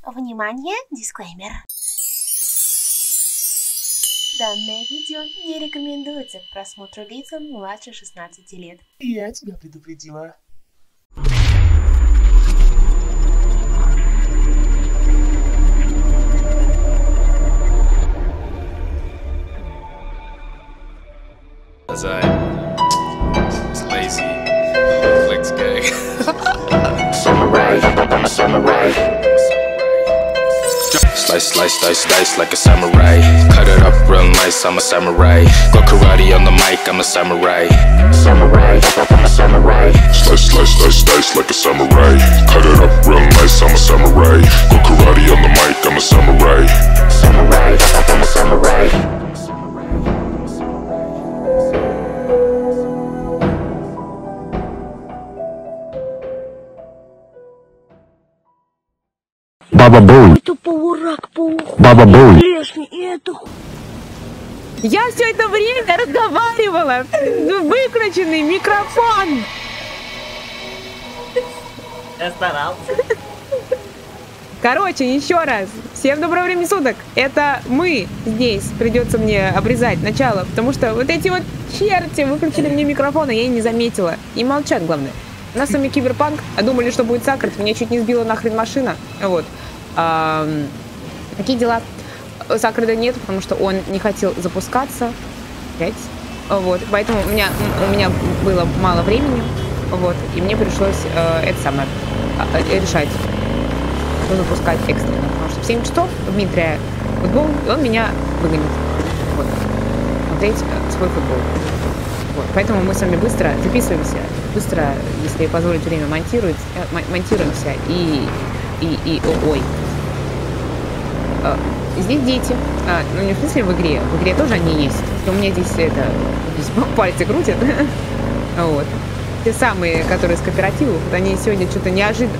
Внимание, дисклеймер. Данное видео не рекомендуется к просмотру лицам младше 16 лет. Я тебя предупредила. It's lazy. Flex gay. Samurai, I'm a samurai. Slice, slice, slice, dice like a samurai. Cut it up real nice, I'm a samurai. Go karate on the mic, I'm a samurai. Samurai, I'm a samurai. Slice, slice, slice, dice like a samurai. Cut it up real nice, I'm a samurai. Go karate on the mic, I'm a samurai. Samurai, I'm a samurai. Баба Бой. Это полурак, Баба Бой. полулешный, и это Я все это время разговаривала в выключенный микрофон. Я старался. Короче, еще раз. Всем доброго времени суток. Это мы здесь. Придется мне обрезать начало, потому что вот эти вот черти выключили мне микрофон, а я и не заметила. И молчат, главное. У нас с вами Киберпанк. Думали, что будет Сакрет. Меня чуть не сбила нахрен машина. Вот. Такие дела. Сакреда нет, потому что он не хотел запускаться. Опять. Вот. Поэтому у меня было мало времени. Вот. И мне пришлось это самое решать. Запускать экстренно. Потому что в 7 часов Дмитрия футбол, и он меня выгонит. Вот. Смотреть свой футбол. Вот. Поэтому мы с вами быстро записываемся. Быстро, если позволить время, монтируемся. Ой. Здесь дети. Ну, не в смысле в игре. В игре тоже они есть. У меня здесь здесь пальцы крутят. Вот. Те самые, которые с кооператива, вот они сегодня что-то неожиданно.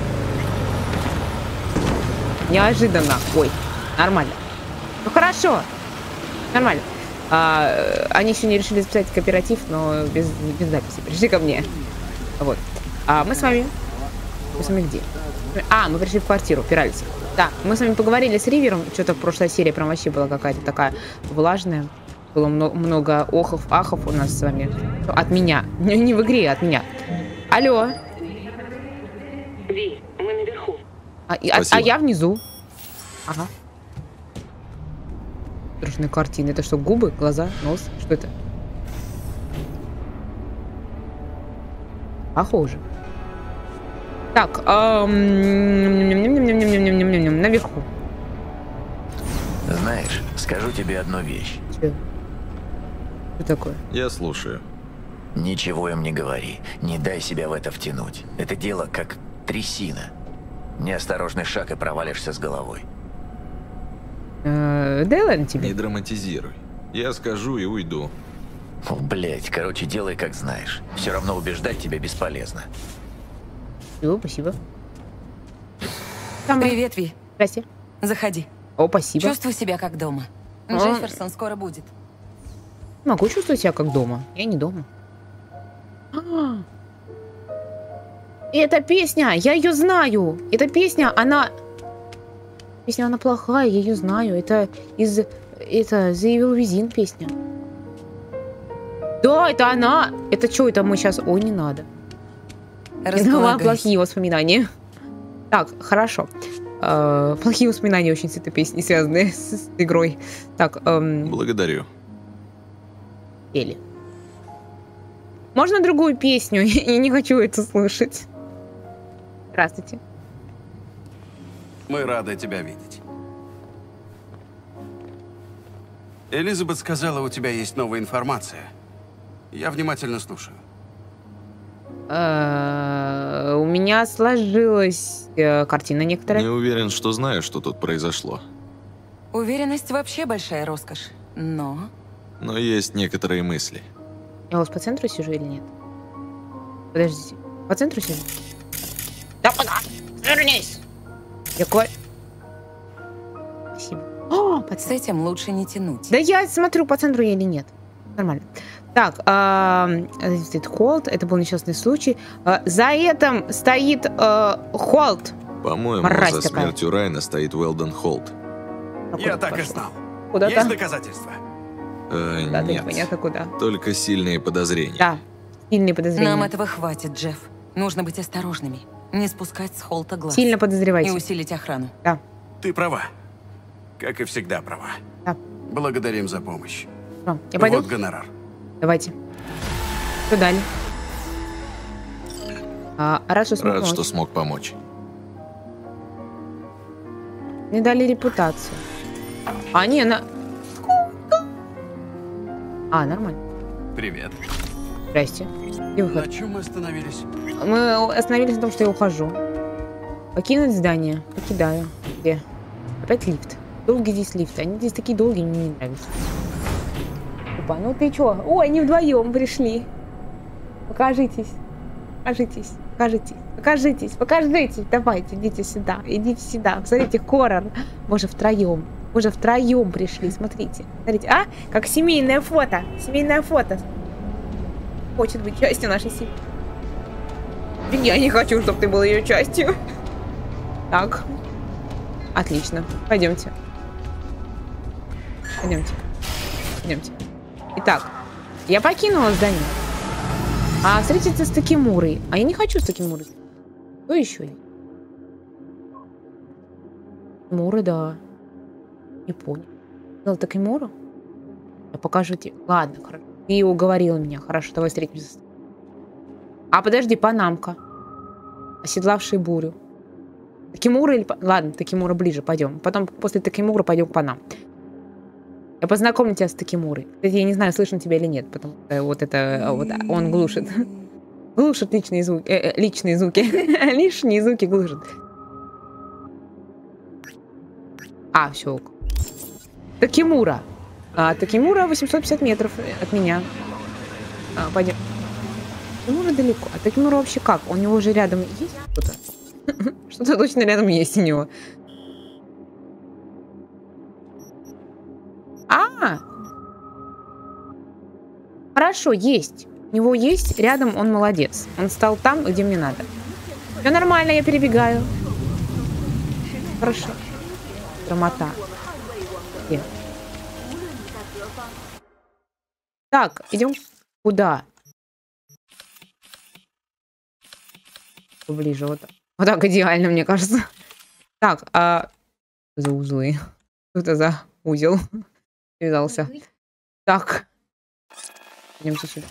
Ой, нормально. Ну хорошо. Нормально. Они еще не решили записать кооператив, но без записи. Пришли ко мне. Вот. Мы с вами... Мы с вами где? Мы пришли в квартиру, Пиральцев. Да, мы с вами поговорили с Ривером. Что-то прошлая серия прям вообще была какая-то такая влажная. Было много охов, ахов у нас с вами. От меня. Не в игре, от меня. Алло. Ви, мы наверху. А я внизу. Ага. Страшные картины. Это что, губы, глаза, нос? Что это? Похоже. Так, наверху. Знаешь, скажу тебе одну вещь. Что такое? Я слушаю. Ничего им не говори. Не дай себя в это втянуть. Это дело как трясина. Неосторожный шаг и провалишься с головой. Да ладно тебе. Не драматизируй. Я скажу и уйду. Блять, короче, делай как знаешь. Все равно убеждать тебя бесполезно. Спасибо. Привет, Ви. Здрасте. Заходи. О, спасибо. Чувствую себя как дома. Джефферсон скоро будет. Могу чувствовать себя как дома. Я не дома. Эта песня, я ее знаю. Эта песня, она плохая, я ее знаю. Это The Evil Within песня. Да, это она. Это что, это мы сейчас... Ой, не надо. Плохие воспоминания. Так, хорошо. Плохие воспоминания очень с этой песней связаны с игрой. Так, Благодарю. Пели. Можно другую песню? Я не хочу это слышать. Здравствуйте. Мы рады тебя видеть. Элизабет сказала, у тебя есть новая информация. Я внимательно слушаю. У меня сложилась картина некоторая. Не уверен, что знаю, что тут произошло. Уверенность вообще большая роскошь. Но есть некоторые мысли. Я у вас по центру сижу или нет? Подождите. По центру сижу? Да куда? Вернись! Какой? Спасибо. с этим лучше не тянуть. Да я смотрю, по центру я или нет. Нормально. Так, Hold, это был несчастный случай. За этим стоит Hold. По-моему, Мразь за такая. смертью Райана стоит Уэлден Холт. Я так и знал. Куда-то? Есть доказательства? Да, Нет, понятно куда. только сильные подозрения. Да, сильные подозрения. Нам этого хватит, Джефф. Нужно быть осторожными. Не спускать с Холта глаз. Сильно подозревайте. И усилить охрану. Да. Ты права. Как и всегда права. Да. Благодарим за помощь. Что, я пойду? Вот гонорар. Давайте. Что дали? Рад, что смог Рад, помочь. что смог помочь. Мне дали репутацию. Не, на... Нормально. Привет. Здрасте. И выход. На чем мы остановились? Мы остановились на том, что я ухожу. Покинуть здание. Покидаю. Где? Опять лифт. Долгий здесь лифт. Они здесь такие долгие, мне не нравятся. Опа, ну ты чё? Ой, они вдвоем пришли. Покажитесь. Покажитесь. Покажитесь. Покажитесь. Покажитесь. Давайте, идите сюда. Идите сюда. Посмотрите, хоррор. Мы же втроем. Мы же втроем пришли. Смотрите. Смотрите. Как семейное фото. Семейное фото. Хочет быть частью нашей семьи. Я не хочу, чтобы ты был ее частью. Так. Отлично. Пойдемте. Пойдемте. Пойдемте. Итак, я покинула здание. Встретиться с Такимурой. Я не хочу с Такимурой. Кто еще? Такимура, да. Не понял. Сказал Такимуру? Я покажу тебе. Ладно, хорошо. Ты уговорила меня. Хорошо, давай встретимся. Подожди, Панамка. Оседлавший бурю. Такимура или... Ладно, Такимура ближе, пойдем. Потом после Такимура пойдем к Панам. Я познакомлю тебя с Такимурой. Кстати, я не знаю, слышно тебя или нет, потому что он глушит. Глушит личные звуки. Личные звуки. Лишние звуки глушит. Все. Такимура. Такимура 850 метров от меня. Пойдем. Такимура далеко. Такимура вообще как? У него же рядом есть что-то? Что-то точно рядом есть у него. Хорошо, есть. У него есть рядом, он молодец. Он стал там, где мне надо. Все нормально, я перебегаю. Хорошо. Драмота. Где? Так, идем куда? Поближе, вот так. Вот так идеально, мне кажется. Так, за узлы. Что это за узел? Связался. Так. Идемте сюда.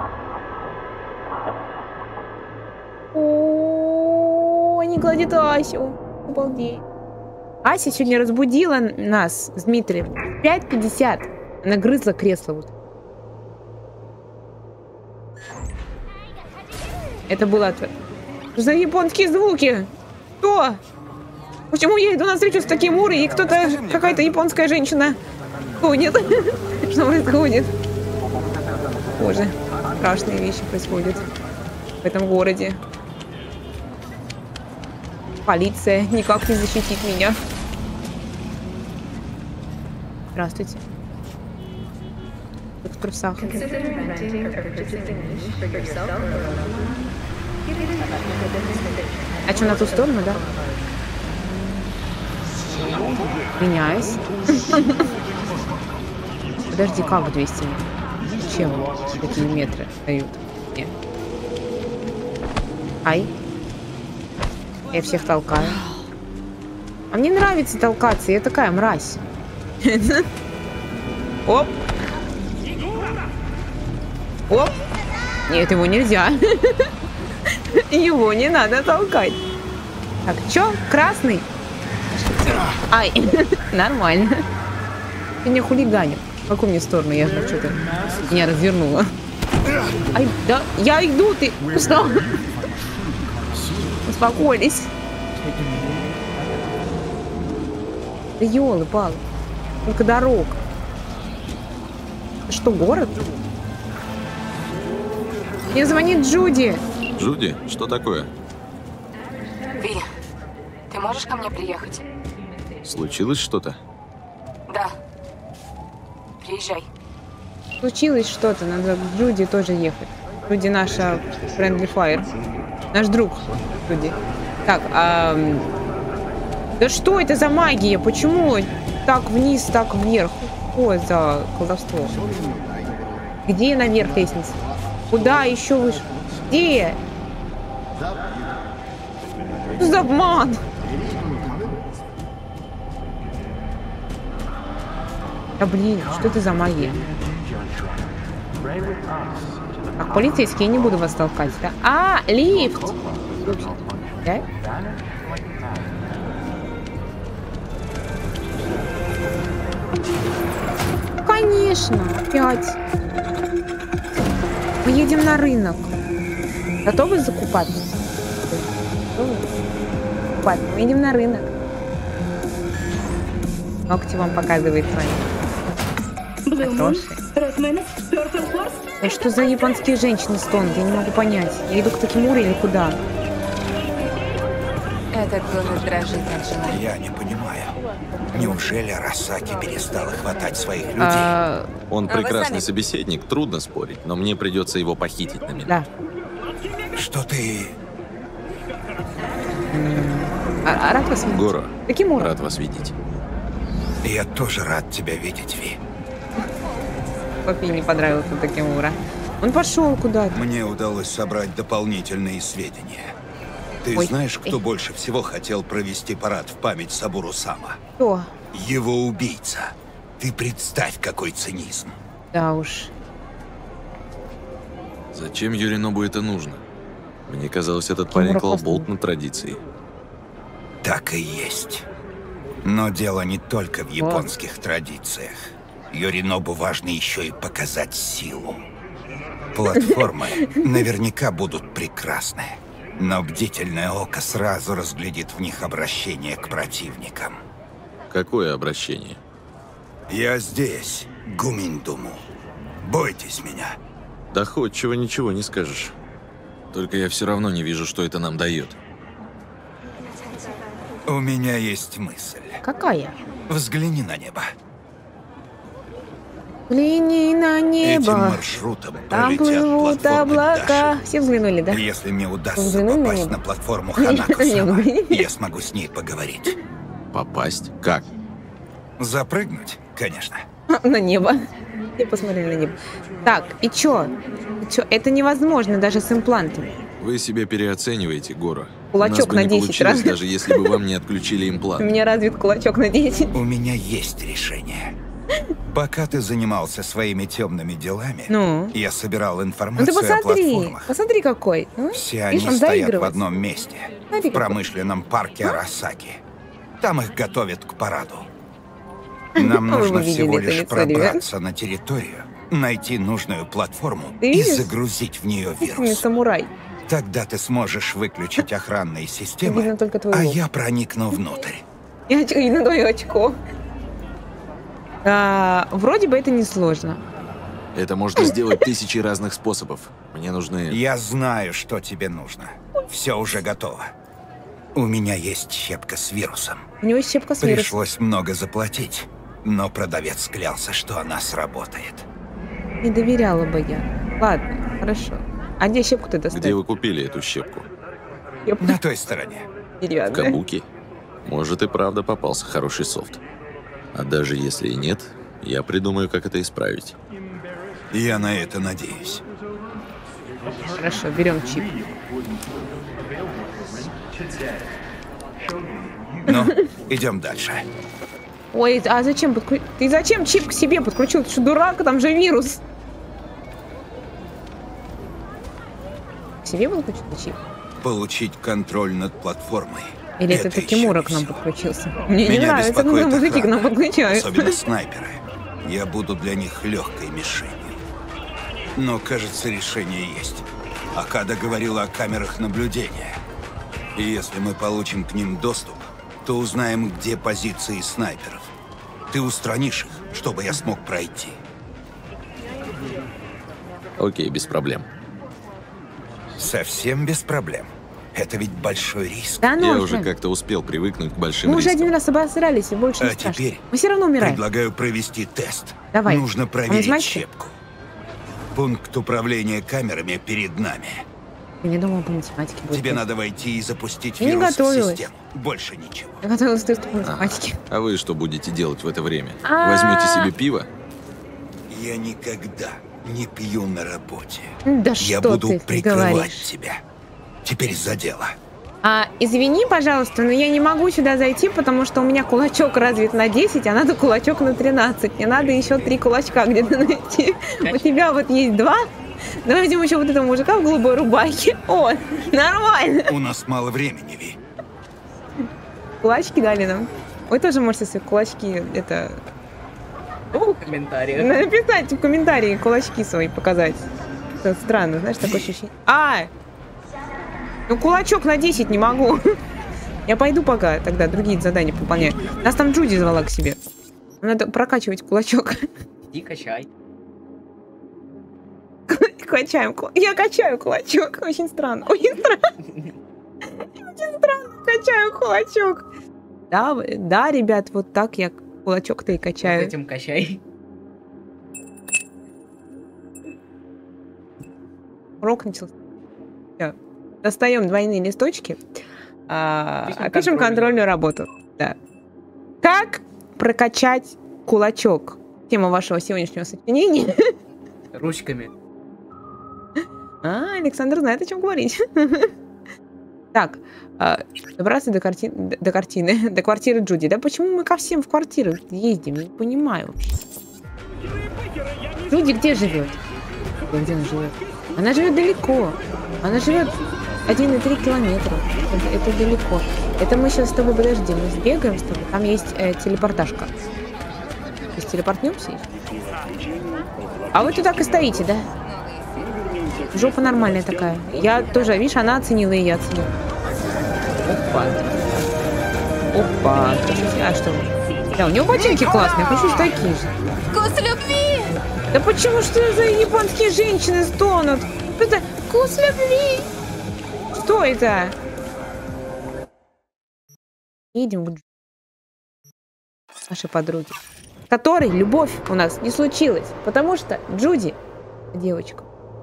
Они гладят Асю. Обалдеть. Ася сегодня разбудила нас с Дмитрием. 5:50. Она грызла кресло. Вот. Это было... Что за японские звуки? Что? Почему я иду на встречу с Такимурой, и кто-то, какая-то японская женщина ходит? Что происходит? Боже, страшные вещи происходят в этом городе. Полиция никак не защитит меня. Здравствуйте. Тут в трусах. Что, на ту сторону, да? Меняюсь. Подожди, как 200 метров? Чем такие метры дают? Нет. Я всех толкаю. Мне нравится толкаться, я такая мразь. Оп. Оп. Нет, его нельзя. Его не надо толкать. Так, чё? Красный? Нормально. Ты меня хулиганил. В какую мне сторону? Я же что-то меня развернула. Да, я иду, ты что? Успокоились. Да ёлы-палы. Только дорог. Это что, город? Мне звонит Джуди. Джуди, что такое? Ви, ты можешь ко мне приехать? Случилось что-то? Да. Приезжай. Случилось что-то, надо к Джуди тоже ехать. Джуди наша Friendly Fire. Наш друг Джуди. Так, Да что это за магия? Почему так вниз, так вверх? Что за колдовство? Где наверх лестница? Куда еще выше? Где? Что за обман? Да блин, что это за магия? Так, полицейский, я не буду вас толкать, да? А, лифт! Да? Конечно, опять. Мы едем на рынок. Готовы закупаться? Готовы? Мы едем на рынок. Ногти вам показывает с вами. Хорошие. Ну что за японские женщины стонут? Я не могу понять. Я иду к Такимуре или куда? Этот город дрожит от желания. Я не понимаю. Неужели Арасаки перестала хватать своих людей? Он прекрасный собеседник, трудно спорить, но мне придется его похитить на меня. Да. Что ты... Рад вас видеть. Горо, Такимура. рад вас видеть. Я тоже рад тебя видеть, Ви. Папе не понравился Такимура. Он пошел куда-то. Мне удалось собрать дополнительные сведения. Ты знаешь, кто больше всего хотел провести парад в память Сабуру Сама? Кто? Его убийца. Ты представь, какой цинизм. Да уж. Зачем Юринобу это нужно? Мне казалось, этот парень клал болт на традиции. Так и есть. Но дело не только в японских традициях. Юринобу важно еще и показать силу. Платформы наверняка будут прекрасны, но бдительное око сразу разглядит в них обращение к противникам. Какое обращение? Я здесь, Гуминдуму. Бойтесь меня. Доходчиво ничего не скажешь. Только я все равно не вижу, что это нам дает. У меня есть мысль. Какая? Взгляни на небо. Взгляни на небо. Этим маршрутом Там пролетят плывут платформы облака. Даши. Все взглянули, да? Если мне удастся Взглянули на попасть небо? на платформу Ханако-сама, я смогу с ней поговорить. Попасть? Как? Запрыгнуть? Конечно. На небо. И посмотрели на небо. Так, и чё? Это невозможно даже с имплантами. Вы себя переоцениваете, Горо. Кулачок У нас бы на не 10 получилось, раз. даже если бы вам не отключили У имплант. меня развит кулачок на 10. У меня есть решение. Пока ты занимался своими темными делами, Ну? я собирал Ну ты информацию о посмотри. платформах. Посмотри какой. Ну, Все они видишь, он стоят в заигрывает. одном месте, Смотри, в промышленном парке Арасаки. Там их готовят к параду. Нам Вы нужно видели всего это лишь лицо, ребят? пробраться на территорию, найти нужную платформу Ты и видишь? загрузить в нее Не вирус. самурай. Тогда ты сможешь выключить охранные системы, Видно только твой а лоб. я проникну внутрь. Я видно твое очко. Вроде бы это несложно. Это можно сделать тысячи разных способов. Мне нужны... Я знаю, что тебе нужно. Все уже готово. У меня есть щепка с вирусом. У него щепка с вирусом. Пришлось много заплатить, но продавец клялся, что она сработает. Не доверяла бы я. Ладно, хорошо. А где щепку ты достал? Где вы купили эту щепку? На той стороне. В Деревянная. Кабуки? Может и правда попался хороший софт. А даже если и нет, я придумаю, как это исправить. Я на это надеюсь. Хорошо, берем чип. Ну, идем дальше. Ой, а зачем Ты зачем чип к себе подключил? Ты что, дурак? Там же вирус. К себе подключил чип? Получить контроль над платформой. Или это еще Такимура не к нам всё. подключился? Мне не Меня нравится, когда беспокоит мужики к нам охрана, подключаются. особенно снайперы. Я буду для них легкой мишенью. Но, кажется, решение есть. Акада говорила о камерах наблюдения. И если мы получим к ним доступ, то узнаем, где позиции снайперов. Ты устранишь их, чтобы я смог пройти. Окей, без проблем. Совсем без проблем. Это ведь большой риск. Да ну Я же. уже как-то успел привыкнуть к большим Мы уже рискам. один раз обосрались, и больше не А страшно. теперь Мы все равно умираем. предлагаю провести тест. Давай. Нужно Он проверить знаете? щепку. Пункт управления камерами перед нами. Я не думала по математике будет. Тебе надо войти и запустить Я не вирус в готовилась. систему. Больше ничего. Я готовилась к тесту по математике. А вы что будете делать в это время? А. Возьмете себе пиво? Я никогда не пью на работе. Да Я что буду ты прикрывать говоришь? тебя. Теперь за дело. Извини, пожалуйста, но я не могу сюда зайти, потому что у меня кулачок развит на 10, а надо кулачок на 13. Мне надо еще 3 кулачка где-то найти. У тебя вот есть 2. Давай возьмем еще вот этого мужика в голубой рубахе. О, нормально. У нас мало времени, Ви. Кулачки дали нам. Вы тоже можете свои кулачки, это... В комментариях. Написать в комментарии кулачки свои показать. Это странно, знаешь, такое ощущение. Ну кулачок на 10 не могу. Я пойду пока тогда другие задания выполняю. Нас там Джуди звала к себе. Надо прокачивать кулачок. Иди качай. Качаем. Я качаю кулачок. Очень странно. Очень странно. Очень странно. Качаю кулачок. Да, ребят, вот так я кулачок-то и качаю. Вот этим качай. Урок начался. Всё. Достаем двойные листочки. Опишем контрольную работу. Да. Как прокачать кулачок? Тема вашего сегодняшнего сочинения. Ручками. Александр знает, о чем говорить. Так, добраться до картины, до квартиры Джуди. Да почему мы ко всем в квартиру ездим? Не понимаю вообще. Джуди где живет? Где она живет? Она живет далеко. Она живет 1,3 километра. Это далеко. Это мы сейчас с тобой, подожди, мы сбегаем с тобой. Там есть телепортажка. То есть телепортнемся? А вы тут так и стоите, да? Жопа нормальная такая. Я тоже, видишь, она оценила, и я оценила. Опа. А что? Да, у него ботинки классные, я хочу такие же. Вкус любви! Да почему что за японские женщины стонут? Это вкус любви! Что это? Едем к нашей подруге, с которой любовь у нас не случилась, потому что Джуди девочка.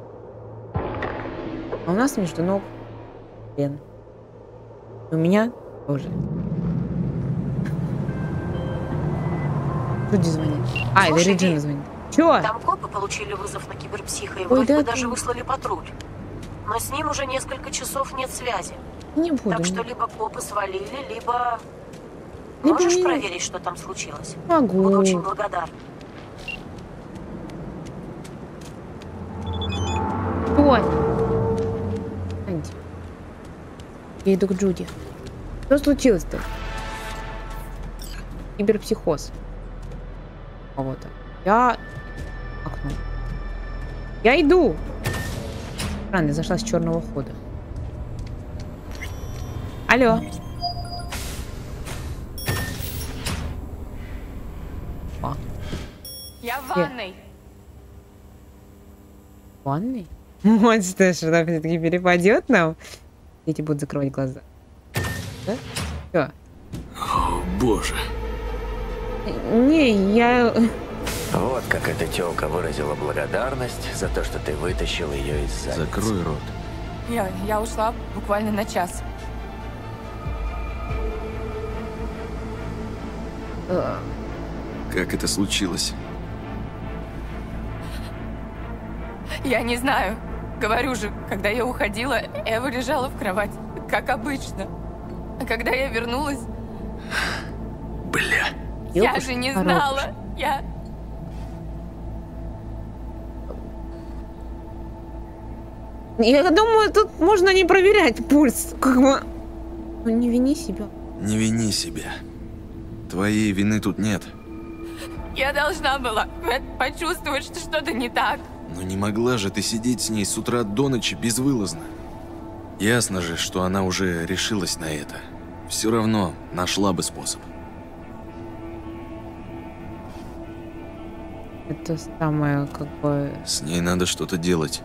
А у нас между ног Лена. У меня тоже. Джуди звонит. Это Реджина звонит. Чё? Там копы получили вызов на киберпсиха, и Ой, вроде да, бы даже выслали патруль. Но с ним уже несколько часов нет связи. Не буду. Так что либо копы свалили, либо... Либо Можешь нет. проверить, что там случилось? Могу. Буду очень благодарна. Ой. Анди. Я иду к Джуди. Что случилось-то? Киберпсихоз. Кого-то. Я... Окно. Я иду. Странно, я зашла с черного хода. Алло. Я в ванной. В ванной? Вот что ж, она все-таки перепадет нам. Дети будут закрывать глаза. Да? Что? О, боже. Не, я... Вот как эта тёлка выразила благодарность за то, что ты вытащил ее из задницы. Закрой рот. Я ушла буквально на час. Как это случилось? Я не знаю. Говорю же, когда я уходила, Эва лежала в кровати, как обычно. А когда я вернулась... Бля. Я же не знала. Я думаю, тут можно не проверять пульс. Как бы... Ну, не вини себя. Не вини себя. Твоей вины тут нет. Я должна была почувствовать, что что-то не так. Но не могла же ты сидеть с ней с утра до ночи безвылазно. Ясно же, что она уже решилась на это. Все равно нашла бы способ. Это самое, как бы... С ней надо что-то делать.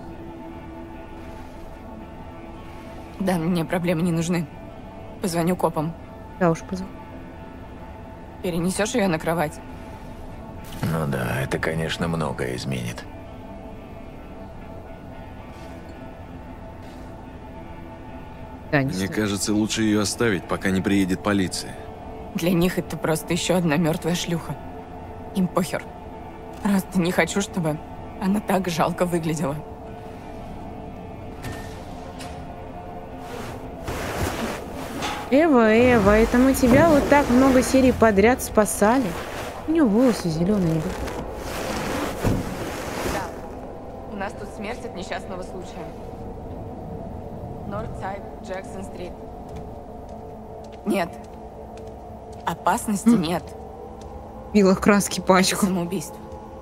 Да, мне проблемы не нужны. Позвоню копам. Да уж, позвоню. Перенесешь ее на кровать? Ну да, это, конечно, многое изменит. Да, Мне кажется, лучше ее оставить, пока не приедет полиция. Для них это просто еще одна мертвая шлюха. Им похер. Просто не хочу, чтобы она так жалко выглядела. Эва, это мы тебя вот так много серий подряд спасали. У нее волосы зеленые не были. Да. У нас тут смерть от несчастного случая. Нордсайд, Джексон-стрит. Нет. Опасности нет. Пила краски пачку. Самоубийство.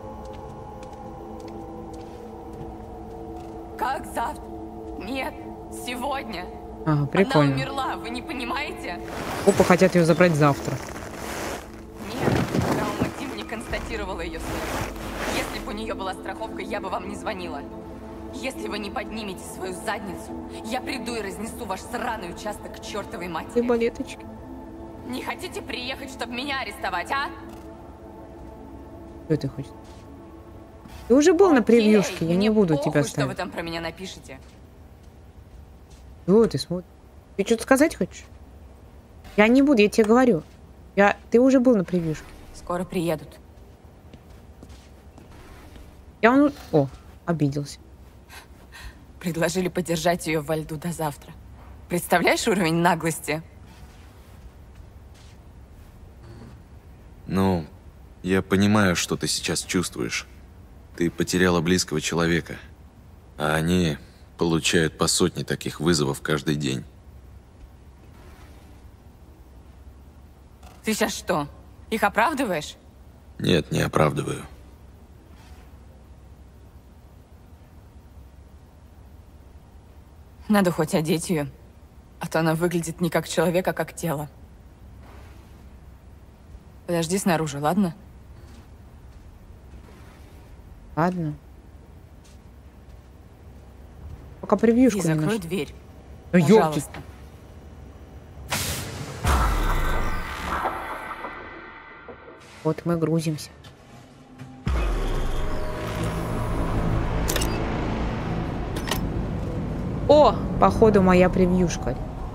Как завтра? Нет, сегодня. Ага, прикольно. Она умерла, вы не понимаете? Опа, хотят ее забрать завтра. Нет, травма-тим не констатировала ее смерть. Если бы у нее была страховка, я бы вам не звонила. Если вы не поднимете свою задницу, я приду и разнесу ваш сраный участок к чертовой матери. И балеточки. Не хотите приехать, чтобы меня арестовать, а? Что ты хочешь? Ты уже был на превьюшке, я не буду тебя Что вы ставить. там про меня напишете? Что ты смотришь? Ты что-то сказать хочешь? Я не буду, я тебе говорю. Ты уже был на превьюшке. Скоро приедут. О, обиделся. Предложили подержать ее во льду до завтра. Представляешь уровень наглости? Ну, я понимаю, что ты сейчас чувствуешь. Ты потеряла близкого человека, а они получают по сотне таких вызовов каждый день. Ты сейчас что, их оправдываешь? Нет, не оправдываю. Надо хоть одеть ее, а то она выглядит не как человек, а как тело. Подожди снаружи, ладно? Ладно. Пока превьюшку И не закрой нашла. дверь. Ну, ёпки. Пожалуйста. Вот мы грузимся. О, походу моя превьюшка.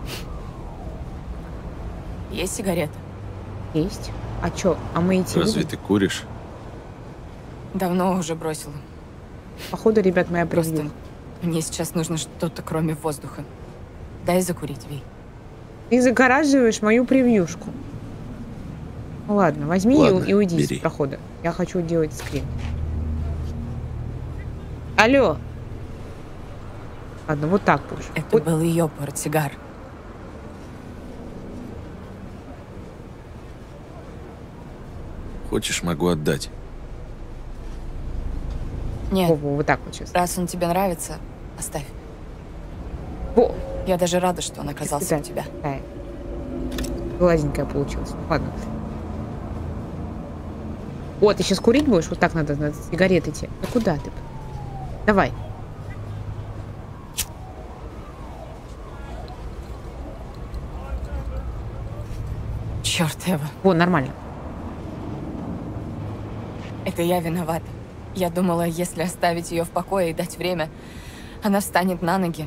Есть сигарета? Есть. А чё? А мы идти Разве будем? ты куришь? Давно уже бросила. Походу, ребят, моя Просто превьюшка. мне сейчас нужно что-то кроме воздуха. Дай закурить, Ви. Ты загораживаешь мою превьюшку. Ну ладно, возьми Ладно, и уйди бери. из прохода. Я хочу делать скрин. Алло. Ладно, вот так больше. Это был ее портсигар. Хочешь, могу отдать. Нет. Вот так вот сейчас. Раз он тебе нравится, оставь. Во. Я даже рада, что он оказался у тебя. Да. Гладенькая получилась. Ладно. О, ты сейчас курить будешь? Вот так надо сигареты тебе. Да куда ты? Давай. Черт, Эва. Во, нормально. Это я виновата. Я думала, если оставить ее в покое и дать время, она встанет на ноги.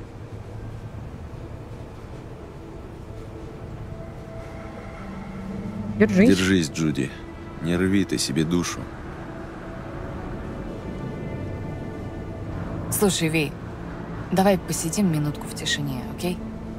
Держись. Держись, Джуди. Не рви ты себе душу. Слушай, Ви, давай посидим минутку в тишине, окей?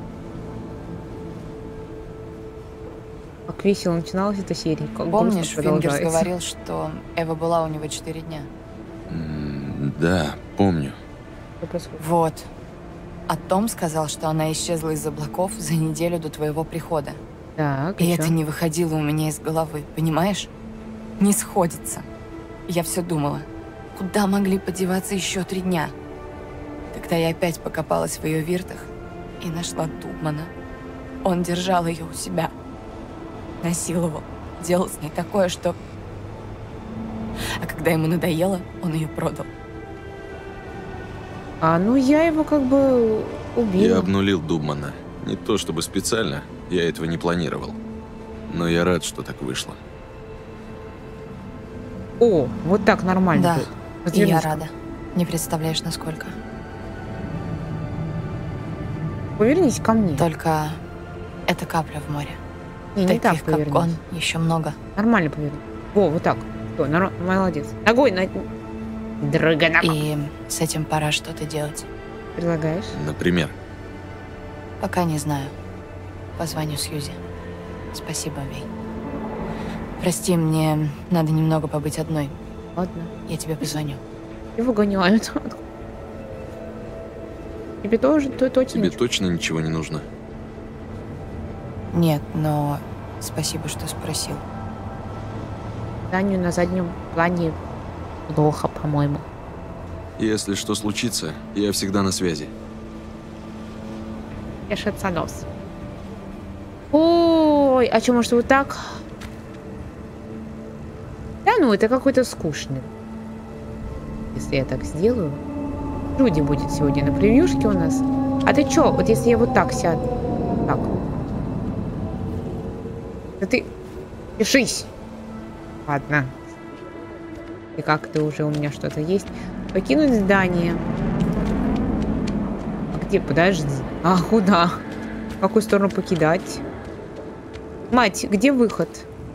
Как весело начиналась эта серия. Как Помнишь, грустно Фингерс продолжается. говорил, что Эва была у него 4 дня? Да, помню. Что происходит? Вот. А Том сказал, что она исчезла из облаков за неделю до твоего прихода. Так, И и это чё? не выходило у меня из головы, понимаешь? Не сходится. Я все думала, куда могли подеваться еще 3 дня? Тогда я опять покопалась в ее виртах и нашла Дубмана. Он держал ее у себя. Насиловал. Делал с ней такое, что... А когда ему надоело, он ее продал. Ну я его как бы убила. Я обнулил Дубмана. Не то чтобы специально, я этого не планировал. Но я рад, что так вышло. О, вот так нормально. Да, будет. и я Развернись. рада. Не представляешь, насколько. Повернись ко мне. Только это капля в море. Не Таких, так как повернись. он, еще много. Нормально поверни. Во, вот так. Всё, молодец. Ногой на... Дрыганок. И с этим пора что-то делать. Предлагаешь? Например? Пока не знаю. Позвоню Сьюзи. Спасибо, Вей. Прости, мне надо немного побыть одной. Ладно. Я тебе позвоню. Его гоняют. Тебе тоже точно? Тебе точно ничего не нужно? Нет, но спасибо, что спросил. Данию на заднем плане плохо, по-моему. Если что случится, я всегда на связи. Чешется нос. Ой, а что, может, вот так? Да ну, это какой-то скучный. Если я так сделаю. Джуди будет сегодня на превьюшке у нас. А ты чё, вот если я вот так сяду? Так. Да ты... Решись. Ладно. И как-то уже у меня что-то есть. Покинуть здание. А где? Подожди. А куда? В какую сторону покидать? Мать, где выход?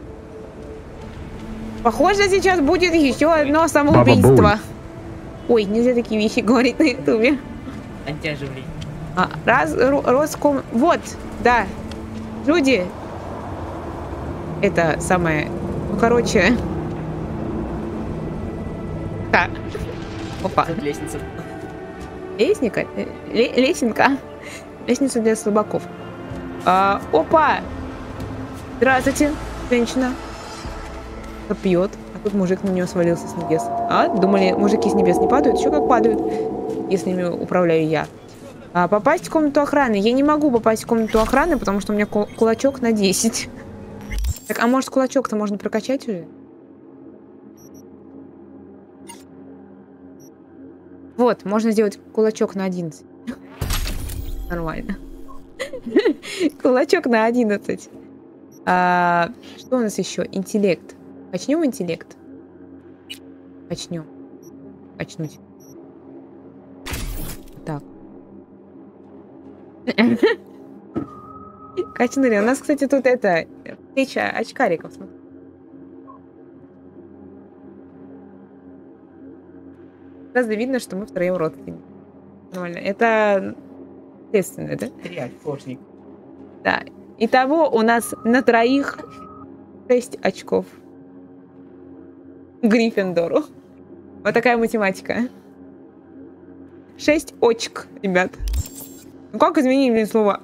Похоже, сейчас будет еще одно самоубийство. Ой, нельзя такие вещи говорить на ютубе. Антиоживление. Роском... Вот, да. Люди. Это самое... Ну, короче... Да. Опа. Тут лестница. Лестника? Лесенка. Лестница для слабаков. Опа! Здравствуйте, женщина. Пьет. А тут мужик на нее свалился с небес. А? Думали, мужики с небес не падают? Еще как падают, если ими управляю я. Попасть в комнату охраны. Я не могу попасть в комнату охраны, потому что у меня кулачок на 10. Так, а может кулачок-то можно прокачать уже? Вот, можно сделать кулачок на 11. Нормально. Кулачок на 11. Что у нас еще? Интеллект. Качнем интеллект? Качнем. Качнуть. Так. Качнули. У нас, кстати, тут это... Встреча очкариков. Сразу видно, что мы втроем родственники. Нормально. Это... Естественно, да? 3 очкошник. Да. Итого у нас на троих 6 очков. Гриффиндору. Вот такая математика. 6 очек, ребят. Ну как изменить, блин, слово?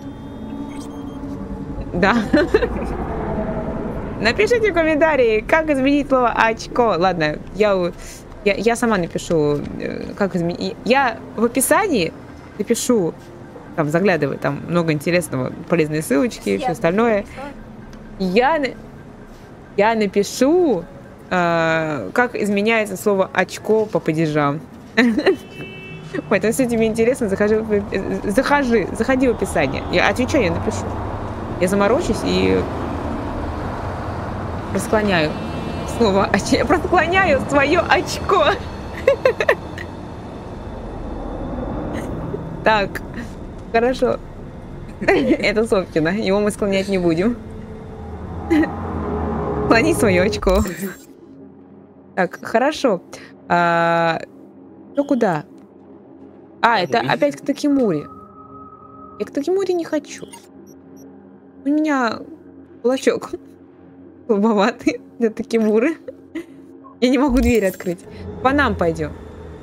Да. Напишите в комментарии, как изменить слово очко. Ладно, я сама напишу, как изменить. Я в описании напишу, там заглядываю, там много интересного, полезные ссылочки, все остальное. Я напишу, как изменяется слово очко по падежам. Ой, это все тебе интересно, заходи в описание. Я отвечаю, я напишу. Я заморочусь и расклоняю слово очко. Я расклоняю свое очко. Так, хорошо. Это Собкина. Его мы склонять не будем. Склони свое очко. Так, хорошо. Ну куда? Это опять к Такимуре. Я к Такимуре не хочу. У меня кулачок слабоватый для Такимуры. Я не могу дверь открыть. По нам пойдем.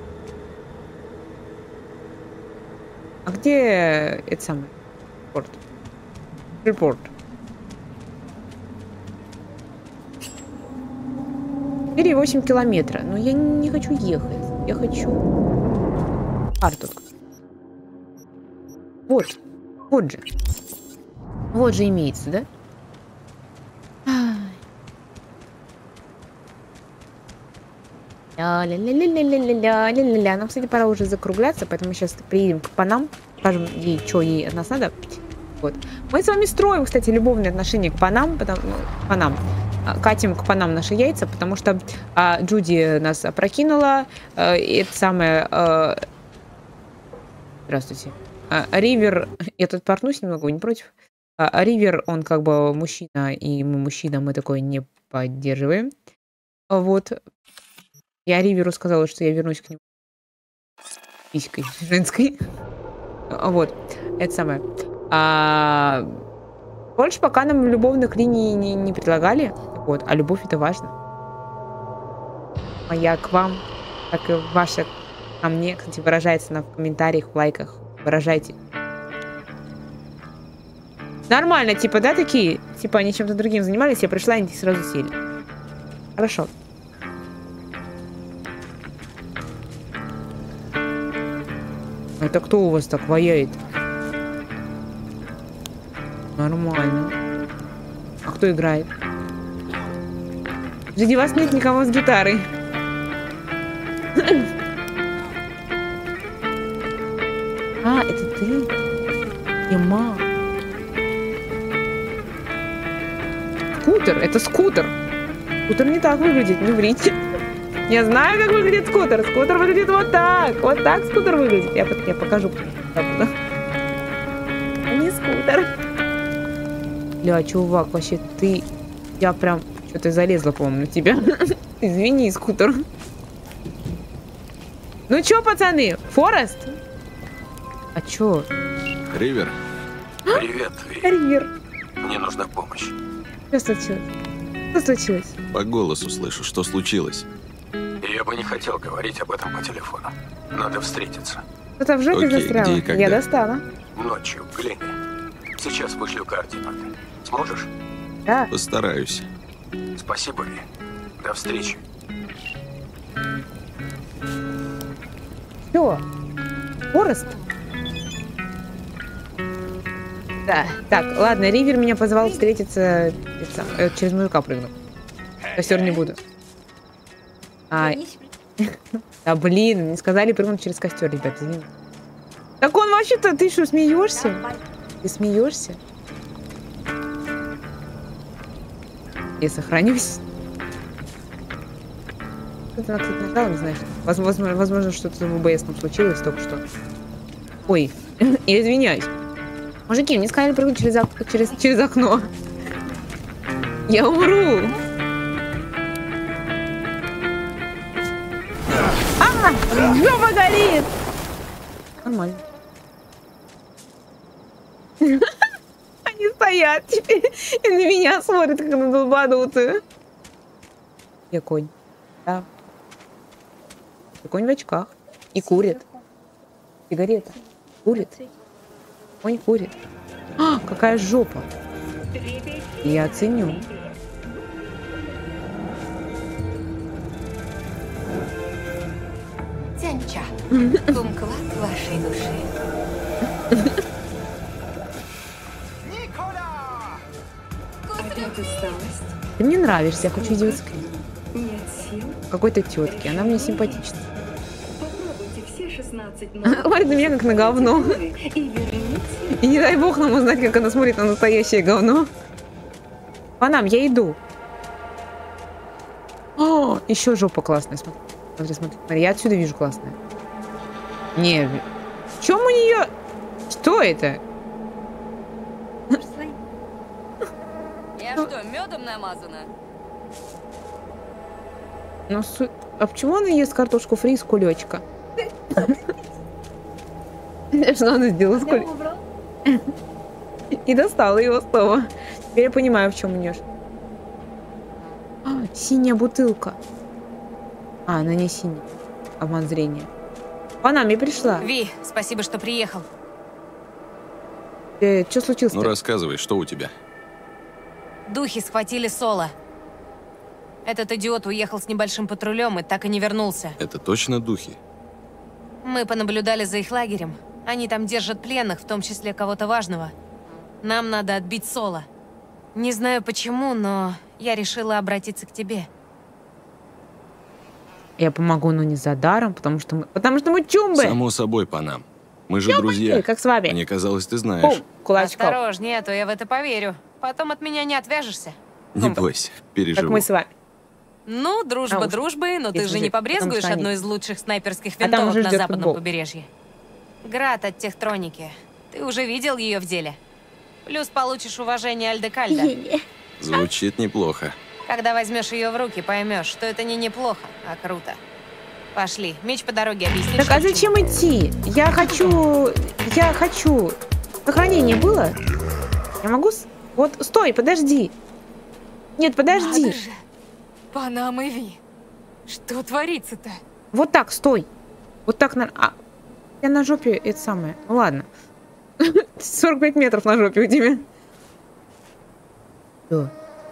А где это самое? Порт. Репорт. 4,8 километра. Но я не хочу ехать. Я хочу... Артур. Вот. Вот же. Вот же имеется, да? Ля-ля-ля-ля-ля-ля-ля-ля-ля. Нам, кстати, пора уже закругляться, поэтому сейчас приедем к Панам, скажем ей, что ей от нас надо. Вот. Мы с вами строим, кстати, любовные отношения к Панам, катим к Панам наши яйца, потому что Джуди нас опрокинула, и это самое... Здравствуйте. Ривер... Я тут порнусь немного, вы не против? Ривер, он как бы мужчина, и мы мужчина, мы такое не поддерживаем. Вот. Я Риверу сказала, что я вернусь к нему. Писькой женской. Вот. Это самое. Больше пока нам любовных линий не предлагали. Вот. А любовь это важно. Моя к вам, как и ваша ко мне, кстати, выражается в комментариях, в лайках. Выражайте. Нормально, типа, да, такие? Типа, они чем-то другим занимались, я пришла, и они сразу сели. Хорошо. Это кто у вас так ваяет? Нормально. А кто играет? Среди вас нет никого с гитарой. А, это ты? Ема. Скутер, это скутер. Скутер не так выглядит, не врите. Я знаю, как выглядит скутер. Скутер выглядит вот так. Вот так скутер выглядит. Я покажу. Не скутер. Бля, чувак, вообще ты... Я прям... Что-то залезла, по-моему, на тебя. Извини, скутер. Ну чё, пацаны? Форест? А чё? Ривер. Привет, Ви. Ривер. Мне нужна помощь. Что случилось? Что случилось? По голосу слышу, что случилось. Я бы не хотел говорить об этом по телефону. Надо встретиться. Кто-то в жопе Окей, застрял. где и когда? Я достала. Ночью, в Глене. Сейчас вышлю координаты. Сможешь? Да. Постараюсь. Спасибо, Ви. До встречи. Все. Форест? Да. Так, ладно, Ривер меня позвал встретиться. Через мужика прыгну. Костер не буду. Да блин, не сказали прыгнуть через костер, ребят, извините. Так он вообще-то, ты что, смеешься? Ты смеешься? Я сохранюсь. Кто-то, кстати, нажал, не знаю, что. Возможно, что-то в ОБС там случилось только что. Ой, я извиняюсь. Мужики, мне сказали прыгнуть через окно. Я умру. Жопа горит! Нормально. Они стоят теперь и на меня смотрят, как на долбанутую. Я конь. Да. Я конь в очках. И курит. Сигарета. Курит. Конь курит. А, какая жопа. Я оценю. Тянча. Кумклад вашей души. Опять усталость? Ты мне нравишься, я хочу идти скрин. Нет сил. Какой-то тетки, она мне симпатична. Попробуйте все 16 Смотрит на меня как на говно. И не дай бог нам узнать, как она смотрит на настоящее говно. По нам, я иду. О, еще жопа классная. Смотри, смотри, смотри, смотри. Я отсюда вижу классная. Не, в чем у нее? Что это? Я что, медом намазана? Ну, а почему она ест картошку фри с кулечка? Что она сделала с кулечка? И достала его снова. Теперь я понимаю, в чем у нее. Синяя бутылка. А, она не синяя. Обман зрения. Она мне пришла. Ви, спасибо, что приехал. Что случилось? Ну, рассказывай, что у тебя? Духи схватили Соло. Этот идиот уехал с небольшим патрулем и так и не вернулся. Это точно духи? Мы понаблюдали за их лагерем. Они там держат пленных, в том числе кого-то важного. Нам надо отбить Соло. Не знаю почему, но я решила обратиться к тебе. Я помогу, но не за даром, потому что мы чумбы. Само собой, по нам. Мы же Чумбы, друзья. как с вами. Мне казалось, ты знаешь. Кулачков. Осторожнее, а то я в это поверю. Потом от меня не отвяжешься. Не бойся, переживу. Как мы с вами. Ну, дружба дружбой, но ты же не побрезгуешь одной из лучших снайперских винтовок на западном побережье. Град от техтроники. Ты уже видел ее в деле? Плюс получишь уважение Альдекальда. Звучит неплохо. Когда возьмешь ее в руки, поймешь, что это не неплохо, а круто. Пошли, меч по дороге объяснишь. Так а зачем идти? Я хочу... Сохранение было? Я могу... Вот, стой, подожди. Нет, подожди. Надо же. Панам и Ви. Что творится-то? Вот так, стой. Вот так на... я на жопе, это самое. Ну ладно. 45 метров на жопе у тебя. Что?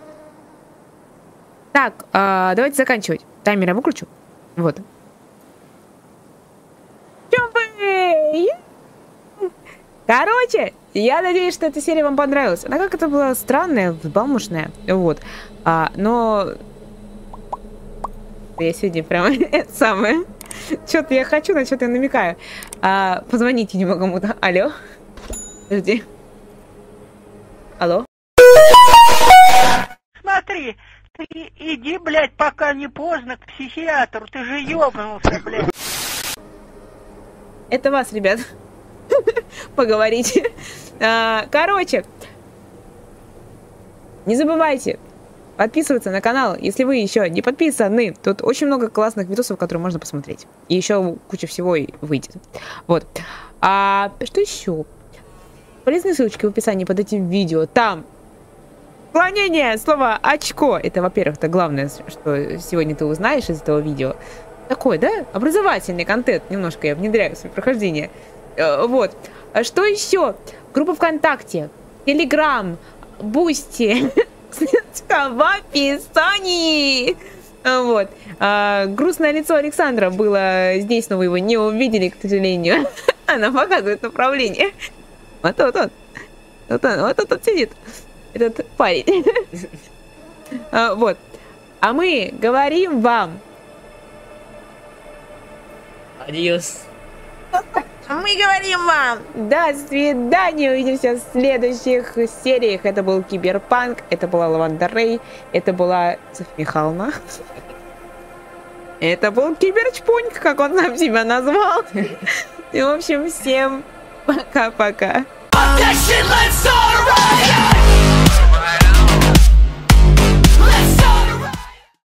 Так, давайте заканчивать. Таймер я выключу. Вот. Короче, я надеюсь, что эта серия вам понравилась. Она как-то была странная, взбалмошная. Вот. Но... Я сегодня прямо это самое. Что-то я хочу, на что-то я намекаю. Позвоните немного кому-то. Алло. Подожди. Алло. Смотри, ты иди, блядь, пока не поздно к психиатру. Ты же ёбнулся, блядь. Это вас, ребят. Поговорите. Короче. Не забывайте подписываться на канал, если вы еще не подписаны. Тут очень много классных видосов, которые можно посмотреть. И еще куча всего выйдет. Вот. Что еще? Полезные ссылочки в описании под этим видео. Там склонение слова очко. Это, во-первых, это главное, что сегодня ты узнаешь из этого видео. Такой, да? Образовательный контент. Немножко я внедряю в свое прохождение. Вот. Что еще? Группа ВКонтакте, Телеграм, Бусти. В описании. Вот. Грустное лицо Александра было здесь, но вы его не увидели, к сожалению. Она показывает направление. Вот он. Вот тут сидит. Этот парень. Вот. А мы говорим вам. Адьос. Мы говорим вам до свидания. Увидимся в следующих сериях. Это был Киберпанк. Это была Лаванда Рэй. Это была Софья Михайловна. Это был Киберчпуньк, как он сам себя назвал. И, в общем, всем пока-пока.